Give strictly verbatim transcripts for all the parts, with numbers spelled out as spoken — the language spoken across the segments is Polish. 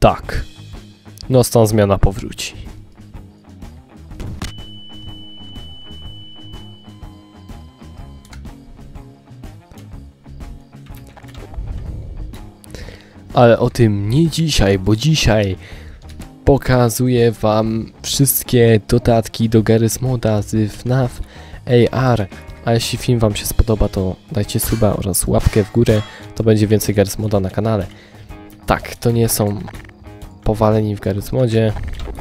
Tak. Nocna zmiana powróci. Ale o tym nie dzisiaj, bo dzisiaj pokazuję wam wszystkie dodatki do Garry's Moda z F NAF A R. A jeśli film wam się spodoba, to dajcie suba oraz łapkę w górę, to będzie więcej Garry's Moda na kanale. Tak, to nie są powaleni w Garry's Modzie,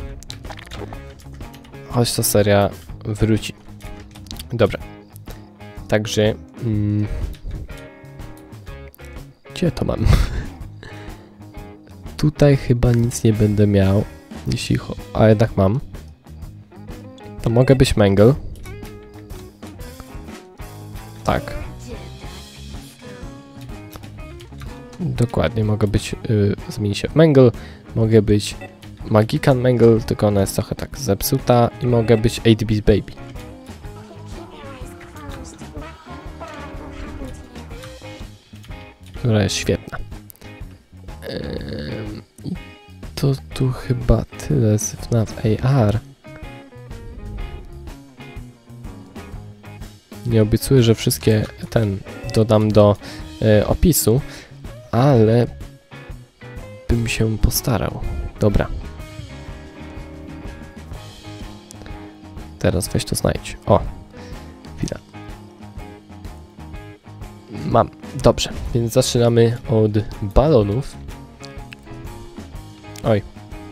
choć ta seria wróci. Dobra, także mm, gdzie to mam? Tutaj chyba nic nie będę miał, jeśli cho a jednak mam. To mogę być Mangle. Tak. Dokładnie, mogę być, yy, zmieni się w Mangle. Mogę być Magican Mangle, tylko ona jest trochę tak zepsuta. I mogę być osiem bit Baby. Która jest świetna. Yy, I to tu chyba tyle z F NAF A R. Nie obiecuję, że wszystkie ten dodam do e, opisu, ale bym się postarał. Dobra. Teraz weź to znajdź. O, chwila. Mam. Dobrze, więc zaczynamy od balonów. Oj.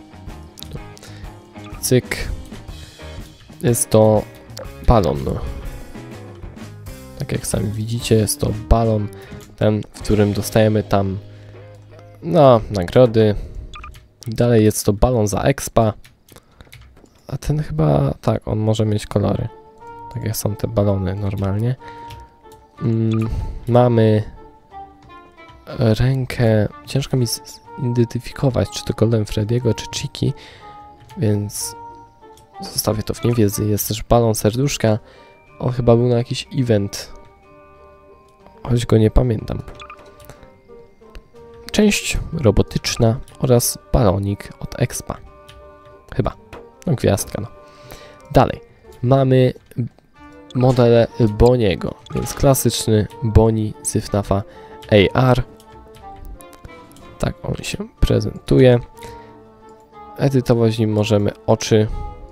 Cyk. Jest to balon. Tak jak sami widzicie, jest to balon, ten, w którym dostajemy tam no, nagrody. Dalej jest to balon za expa. A ten chyba, tak, on może mieć kolory. Tak jak są te balony normalnie. Mm, mamy rękę, ciężko mi zidentyfikować, czy to Golden Freddy'ego, czy Chiki, więc zostawię to w niewiedzy. Jest też balon serduszka. On chyba był na jakiś event, choć go nie pamiętam. Część robotyczna oraz balonik od expa. Chyba. No gwiazdka, no. Dalej. Mamy model Boniego, więc klasyczny Boni z F NAFa A R. Tak on się prezentuje. Edytować nim możemy oczy.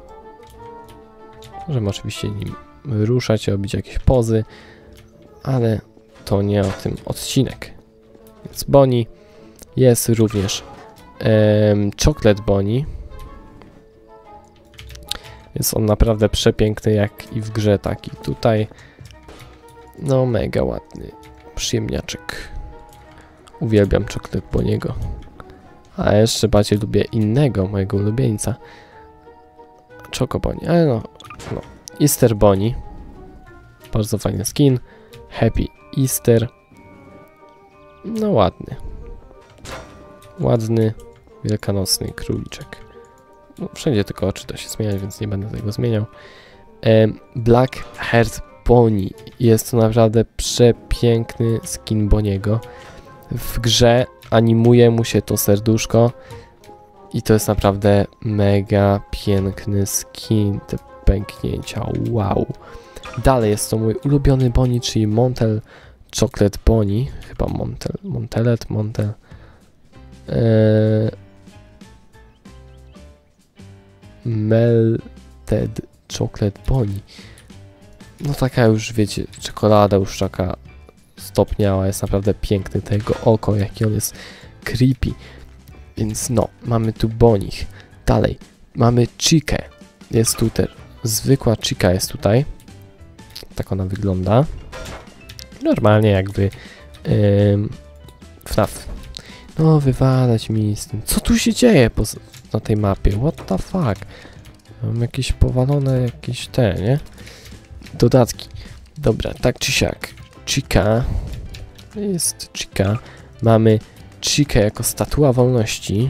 Możemy oczywiście nim ruszać, robić jakieś pozy, ale to nie o tym odcinek. Więc Boni jest również um, Chocolate Boni. Jest on naprawdę przepiękny, jak i w grze, tak i tutaj. No mega ładny przyjemniaczek. Uwielbiam Chocolate Boniego. A jeszcze bardziej lubię innego mojego ulubieńca. Choco Boni, ale no, no. Easter Boni. Bardzo fajny skin. Happy Easter. No ładny. Ładny, wielkanocny króliczek. No, wszędzie tylko oczy da się zmieniać, więc nie będę tego zmieniał. Um, Black Heart Boni. Jest to naprawdę przepiękny skin Boniego. W grze animuje mu się to serduszko. I to jest naprawdę mega piękny skin. Te pęknięcia, wow. Dalej jest to mój ulubiony Boni, czyli Montel Chocolate Boni. Chyba Montel, Montelet, Montel. Eee, Melted Chocolate Boni. No taka już, wiecie, czekolada już taka stopniała. Jest naprawdę piękny. To jego oko, jaki on jest creepy. Więc no, mamy tu Bonich. Dalej, mamy Chikę. Jest tu też zwykła Chica jest tutaj. Tak ona wygląda. Normalnie jakby yy, F NAF. No wywalać mi z tym. Co tu się dzieje po, na tej mapie? What the fuck? Mam jakieś powalone jakieś te, nie? Dodatki. Dobra, tak czy siak. Chica. Jest Chica. Mamy Chikę jako statua wolności.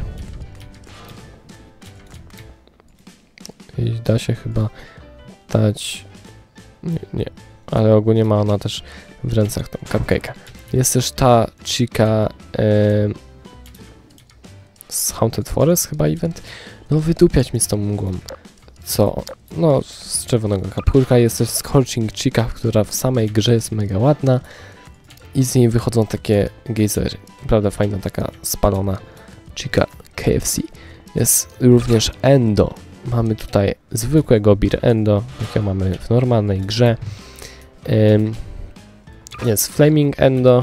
I da się chyba dać... Nie, nie. Ale ogólnie ma ona też w rękach tą cupcake'a. Jest też ta Chica e, z Haunted Forest chyba event. No wydupiać mi z tą mgłą. Co? No, z czerwonego kapurka jest też Scorching Chica, która w samej grze jest mega ładna. I z niej wychodzą takie gejzery. Naprawdę fajna, taka spalona Chica K F C. Jest również Endo. Mamy tutaj zwykłego Beer Endo, jakiego mamy w normalnej grze. Ym, jest Flaming Endo.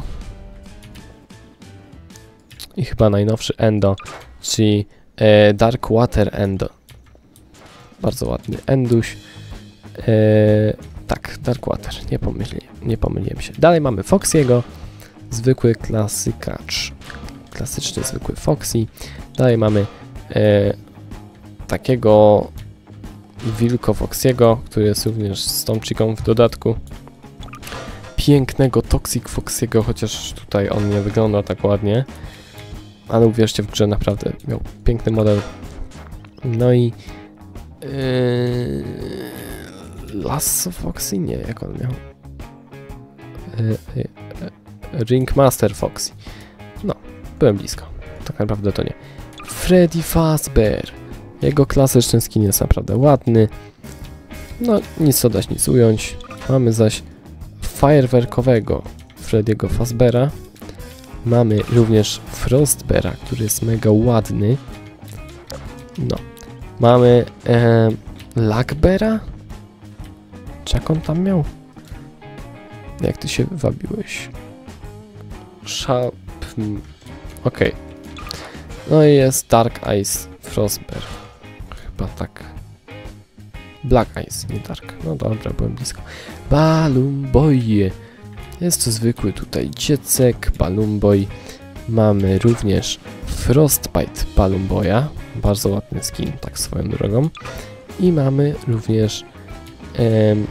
I chyba najnowszy Endo, czyli e, Dark Water Endo. Bardzo ładny Enduś. E, tak, Dark Water, nie, pomyli, nie pomyliłem się. Dalej mamy Foxy'ego, zwykły klasykacz. Klasyczny, zwykły Foxy. Dalej mamy e, takiego Wilko Foxy'ego, który jest również z tą chiką w dodatku. Pięknego Toxic Foxy'ego, chociaż tutaj on nie wygląda tak ładnie. Ale uwierzcie, w grze naprawdę miał piękny model. No i Yy, Lasso Foxy? Nie, jak on miał? Yy, yy, Ringmaster Foxy. No, byłem blisko. Tak naprawdę to nie. Freddy Fazbear. Jego klasyczny skin jest naprawdę ładny. No, nic dodać, nic ująć. Mamy zaś fajerwerkowego Freddy'ego Fazbeara. Mamy również Frostbeara, który jest mega ładny. No. Mamy e, Lagbera? Czy jak on tam miał? Jak ty się wabiłeś? Sharp... Okej. Okay. No i jest Dark Ice Frostbear. Chyba tak. Black Ice, nie Dark. No dobra, byłem blisko. Balloon Boy. Jest to zwykły tutaj dziecek, Balloon Boy. Mamy również Frostbite Balloon Boya. Bardzo ładny skin, tak swoją drogą. I mamy również em,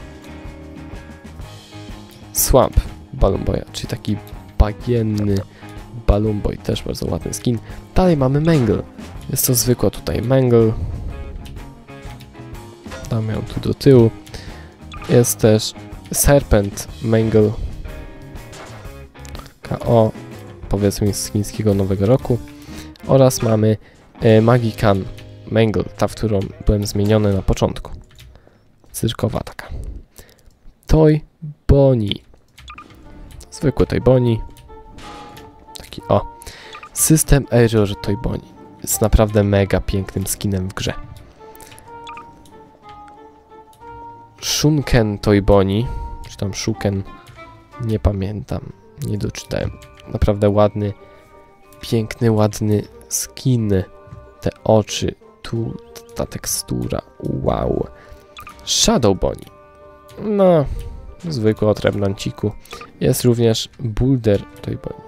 Swamp Balloon Boya, czyli taki bagienny Balloon Boy, też bardzo ładny skin. Dalej mamy Mangle. Jest to zwykła tutaj Mangle. Dam ją tu do tyłu. Jest też Serpent Mangle. K O, powiedzmy z chińskiego Nowego Roku. Oraz mamy e, Magican Mangle, ta, w którą byłem zmieniony na początku. Cyrkowa taka. Toy Bonnie. Zwykły Toy Bonnie. Taki o. System Error Toy Bonnie. Jest naprawdę mega pięknym skinem w grze. Shunken Toy Bonnie. Czy tam Shuken. Nie pamiętam. Nie doczytałem. Naprawdę ładny. Piękny, ładny skin. Te oczy. Tu ta tekstura. Wow. Shadow Bonnie. No. Zwykły od Remnanciku. Jest również Boulder Toy Bonnie.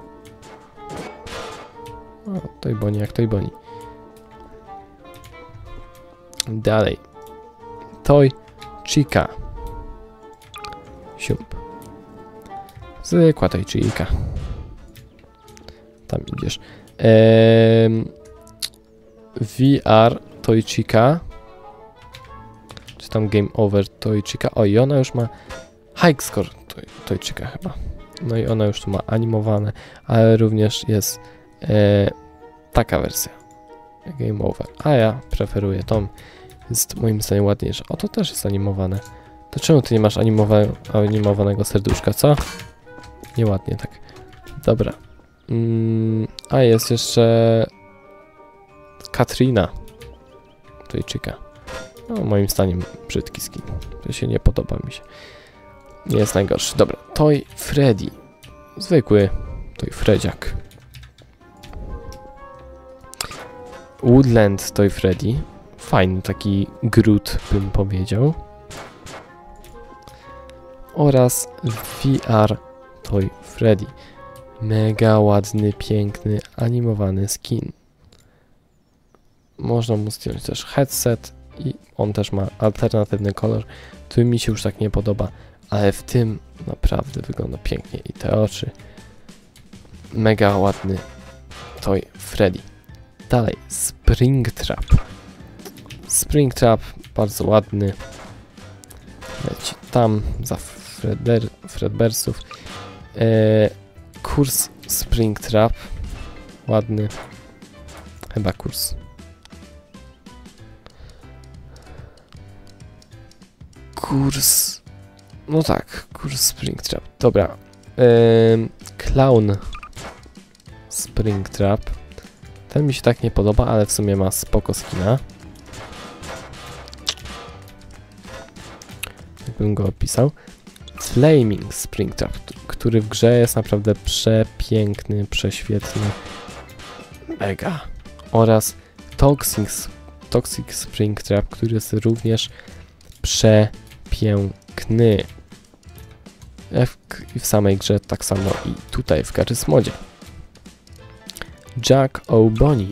O, Toy Bonnie jak Toy Bonnie. Dalej. Toy Chica. Siup. Zwykła Toy Chica. Tam idziesz. Eee, V R Toy Chica. Czy tam Game Over Toy Chica. O, i ona już ma High Score Toy, Toy Chica chyba. No i ona już tu ma animowane, ale również jest e, taka wersja. Game Over. A ja preferuję tą. Jest moim zdaniem ładniejsza. O, to też jest animowane. To czemu ty nie masz animowa animowanego serduszka, co? Nieładnie tak. Dobra. Mm, a jest jeszcze Katrina. Toy Chica. No, moim zdaniem brzydki skin. To się nie podoba mi się. Nie jest najgorszy. Dobra. Toy Freddy. Zwykły Toy Fredziak. Woodland Toy Freddy. Fajny taki Groot, bym powiedział. Oraz V R Toy Freddy. Mega ładny, piękny, animowany skin. Można mu zdjąć też headset i on też ma alternatywny kolor, który mi się już tak nie podoba, ale w tym naprawdę wygląda pięknie i te oczy. Mega ładny Toy Freddy. Dalej, Springtrap. Springtrap, bardzo ładny. Leci tam za Fredber Fredbersów. Eee, kurs Springtrap. Ładny. Chyba kurs. Kurs... No tak, kurs Springtrap. Dobra. Ym, Clown Springtrap. Ten mi się tak nie podoba, ale w sumie ma spoko skina. Jakbym go opisał. Flaming Springtrap, który w grze jest naprawdę przepiękny, prześwietny. Mega. Oraz Toxic, Toxic Springtrap, który jest również przepiękny. I w samej grze tak samo i tutaj w Garry's Modzie. Jack O'Bonnie.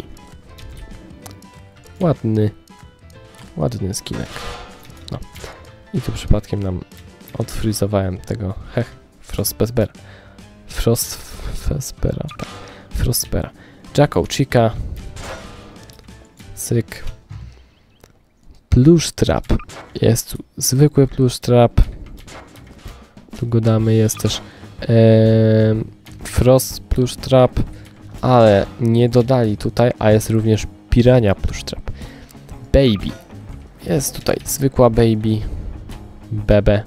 Ładny, ładny skinek. No. I tu przypadkiem nam odfrizowałem tego, hech, Frostbera. Frostbera, tak. Frostbera. Jack O'Chica. Syk. Plush Trap. Jest tu zwykły Plush Trap. Tu go damy, jest też ee, Frost Plush Trap, ale nie dodali tutaj, a jest również Pirania Plush Trap. Baby. Jest tutaj zwykła Baby. Bebe.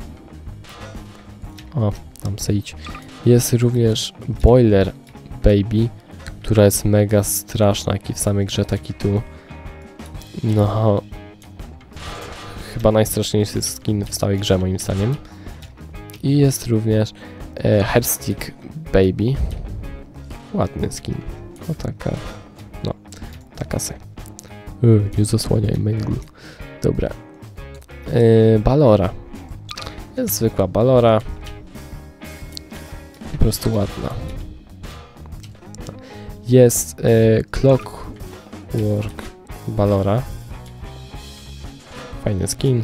O, tam se idź. Jest również Boiler Baby, która jest mega straszna, jak i w samej grze, taki tu. No. Chyba najstraszniejszy skin w całej grze, moim zdaniem. I jest również e, Hairstick Baby. Ładny skin. No taka. No, taka se. Yy, nie zasłaniaj męglu. Dobra. Yy, Balora. Jest zwykła Balora. Po prostu ładna. Jest yy, Clockwork Balora. Fajny skin.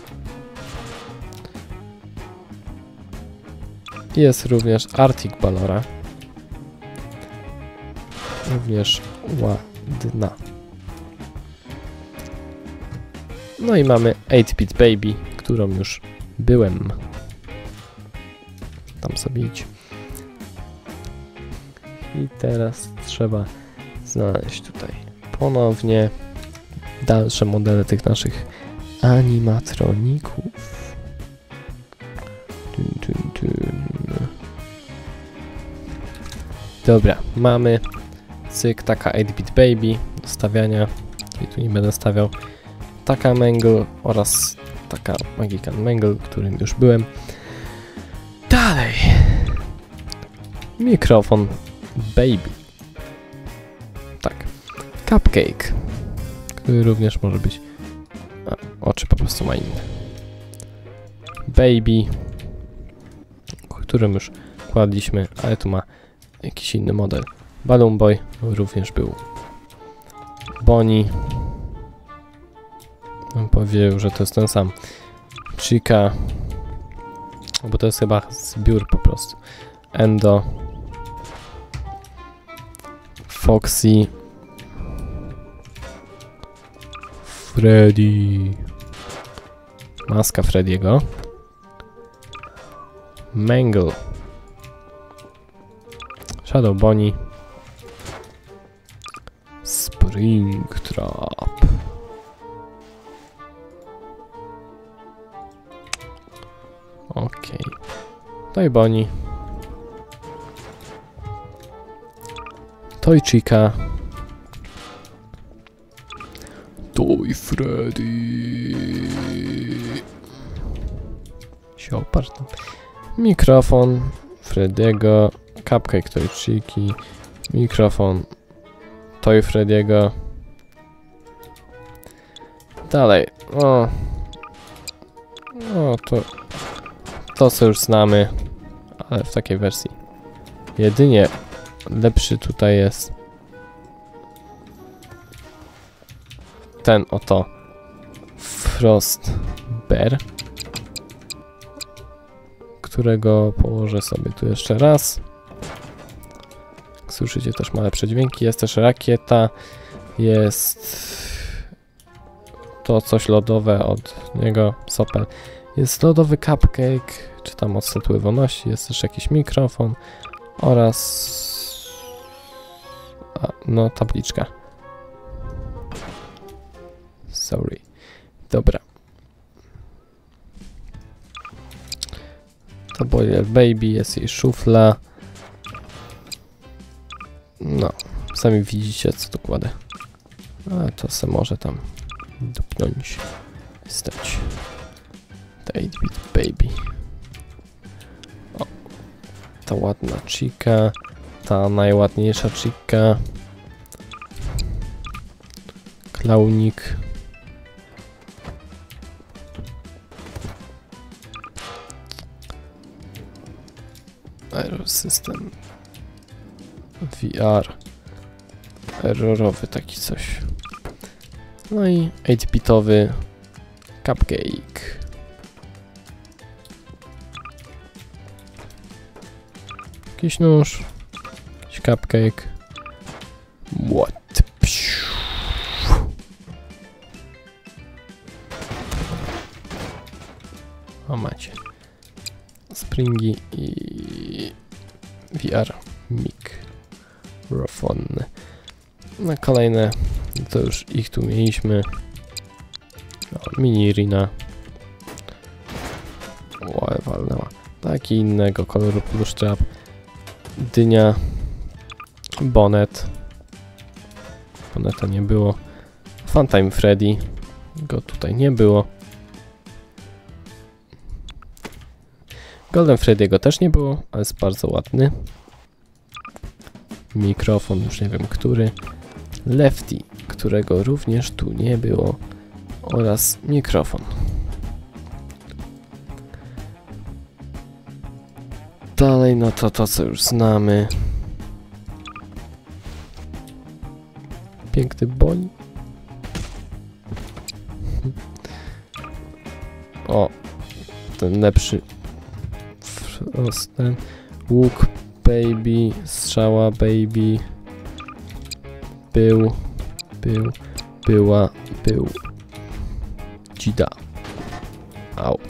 Jest również Arctic Balora. Również ładna. No i mamy eight bit Baby, którą już byłem. Tam sobie idź. I teraz trzeba znaleźć tutaj ponownie dalsze modele tych naszych animatroników. Dun, dun, dun. Dobra, mamy cyk, taka eight bit Baby do stawiania. I tu nie będę stawiał. Taka Mangle oraz taka Magican Mangle, którym już byłem. Dalej. Mikrofon Baby. Tak. Cupcake, który również może być... A, oczy po prostu ma inne. Baby, którym już kładliśmy, ale tu ma jakiś inny model. Balloon Boy również był. Bonnie. On powiedział, że to jest ten sam. Chica. Bo to jest chyba zbiór po prostu. Endo. Foxy. Freddy. Maska Freddy'ego. Mangle. Shadow Bonnie. Springtrap. Okej. Toy Bonnie. Toy Chica. Toy Freddy. Się oparł. Mikrofon Freddy'ego. Cupcake Toy Chiki. Mikrofon Toy Freddy'ego. Dalej. O. No to... To co już znamy. Ale w takiej wersji. Jedynie lepszy tutaj jest ten oto Frostbear, którego położę sobie tu jeszcze raz. Jak słyszycie, też ma lepsze dźwięki. Jest też rakieta, jest to coś lodowe od niego, Sopel. Jest lodowy cupcake, czy tam od statuły wolności, jest też jakiś mikrofon oraz a, no tabliczka. Sorry. Dobra. To Boiler Baby, jest jej szufla. No, sami widzicie, co tu kładę. A to se może tam dupnąć, stać. eight bit Baby. O, ta ładna chica, ta najładniejsza chica. Klaunik. Error system. V R. Errorowy taki coś. No i eight bitowy cupcake. Jakiś nóż. Jakiś cupcake. What? O macie. Springi i V R mikrofon. Na kolejne to już ich tu mieliśmy. O, mini Rina. O, walnęła. Taki innego koloru pluszczap. Dynia. Bonnet. Bonneta nie było. Funtime Freddy. Go tutaj nie było. Golden Freddy'ego też nie było, ale jest bardzo ładny. Mikrofon, już nie wiem który. Lefty, którego również tu nie było. Oraz mikrofon. Dalej, no to to, co już znamy. Piękny boń. O, ten lepszy. Ten łuk Baby, strzała Baby. Był, był, była, był. Dzida. Au.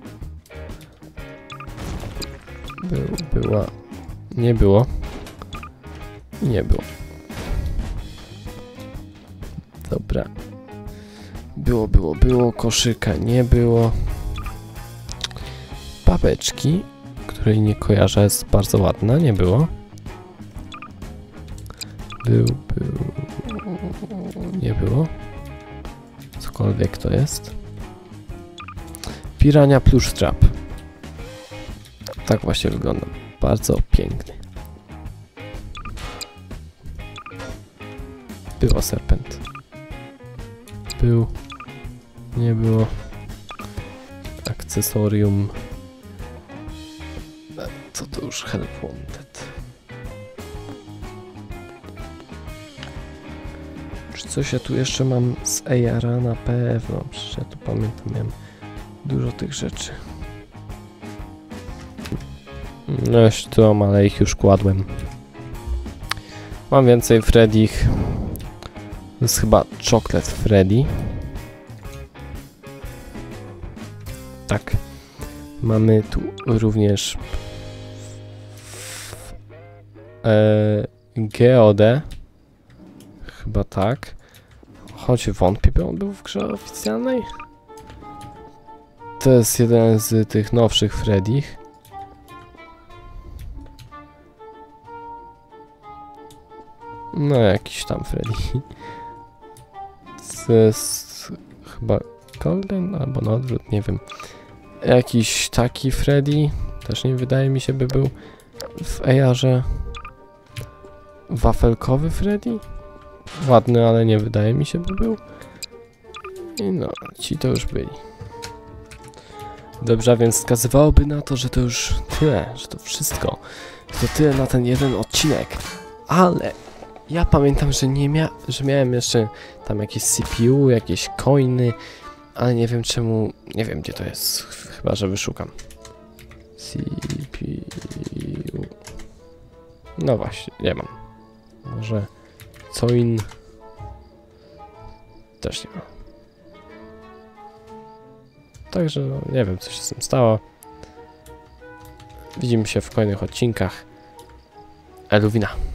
Był, była. Nie było. Nie było. Dobra. Było, było, było. Koszyka nie było. Babeczki, której nie kojarzę, jest bardzo ładna. Nie było. Był, był. Nie było. Cokolwiek to jest. Pirania Plush Trap. Tak właśnie wygląda. Bardzo piękny. Było serpent. Był. Nie było. Akcesorium. Co to już Help Wanted. Czy coś ja tu jeszcze mam z A R a na pewno? Przecież ja tu pamiętam, miałem dużo tych rzeczy. No jeszcze tu mam, ale ich już kładłem. Mam więcej Freddy'ch. To jest chyba Chocolate Freddy. Tak. Mamy tu również e, Geodę. Chyba tak. Choć wątpię, by on był w grze oficjalnej. To jest jeden z tych nowszych Freddy'ch. No jakiś tam Freddy. To jest chyba Golden albo na odwrót, nie wiem. Jakiś taki Freddy, też nie wydaje mi się, by był w A R ze. Wafelkowy Freddy? Ładny, ale nie wydaje mi się, by był. I no, ci to już byli. Dobrze, a więc wskazywałoby na to, że to już tyle, że to wszystko. To tyle na ten jeden odcinek. Ale ja pamiętam, że nie mia że miałem jeszcze tam jakieś C P U, jakieś coiny, ale nie wiem czemu, nie wiem gdzie to jest, chyba że wyszukam. C P U. No właśnie, nie mam. Może coin też nie ma. Także no, nie wiem co się z tym stało. Widzimy się w kolejnych odcinkach. Eluwina.